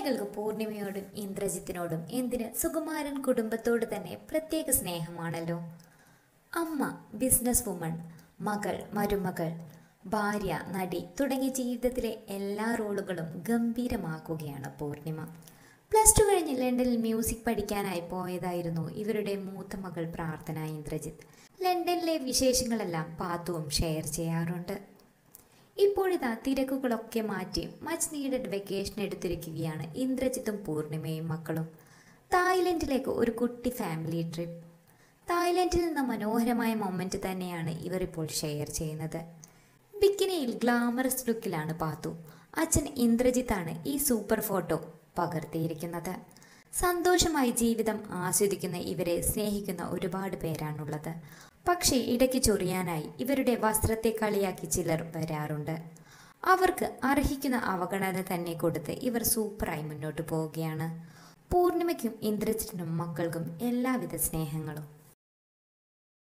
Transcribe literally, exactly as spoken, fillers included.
മലയാളികൾക്ക് പൂർണിമയോടും ഇന്ദ്രജിത്തിനോടും എന്തിന് സുകുമാരൻ കുടുംബത്തോട് തന്നെ പ്രത്യേക സ്നേഹമാണല്ലോ. അമ്മ, ബിസിനസ് വുമൺ, മകൾ, മരുമകൾ, ഭാര്യ, നടി തുടങ്ങിയ ജീവിതത്തിലെ എല്ലാ റോളുകളും ഗംഭീരമാക്കുകയാണ് പൂർണിമ. പ്ലസ് ടു കഴിഞ്ഞ് ലണ്ടനിൽ മ്യൂസിക് പഠിക്കാനായി പോയതായിരുന്നു ഇവരുടെ മൂത്ത മകൾ പ്രാർത്ഥന ഇന്ദ്രജിത്ത്. ലണ്ടനിലെ വിശേഷങ്ങളെല്ലാം പാത്തുവും ഷെയർ ചെയ്യാറുണ്ട്. ഇപ്പോഴിതാ തിരക്കുകളൊക്കെ മാറ്റി മച്ച് നീഡഡ് വെക്കേഷൻ എടുത്തിരിക്കുകയാണ് ഇന്ദ്രജിത്തും പൂർണിമയും മക്കളും. തായ്ലൻഡിലേക്ക് ഒരു കുട്ടി ഫാമിലി ട്രിപ്പ്. തായ്ലൻഡിൽ നിന്ന് മനോഹരമായ മൊമെന്റ് തന്നെയാണ് ഇവർ ഇപ്പോൾ ഷെയർ ചെയ്യുന്നത്. ബിക്കിനിയിൽ ഗ്ലാമറസ് ലുക്കിലാണ് പാത്തു. അച്ഛൻ ഇന്ദ്രജിത്താണ് ഈ സൂപ്പർ ഫോട്ടോ പകർത്തിയിരിക്കുന്നത്. സന്തോഷമായി ജീവിതം ആസ്വദിക്കുന്ന ഇവരെ സ്നേഹിക്കുന്ന ഒരുപാട് പേരാണുള്ളത്. പക്ഷേ ഇടയ്ക്ക് ചൊറിയാനായി ഇവരുടെ വസ്ത്രത്തെ കളിയാക്കി ചിലർ വരാറുണ്ട്. അവർക്ക് അർഹിക്കുന്ന അവഗണന തന്നെ കൊടുത്ത് ഇവർ സൂപ്പറായി മുന്നോട്ട് പോവുകയാണ്. പൂർണിമയ്ക്കും ഇന്ദ്രജിത്തിനും മക്കൾക്കും എല്ലാവിധ സ്നേഹങ്ങളും.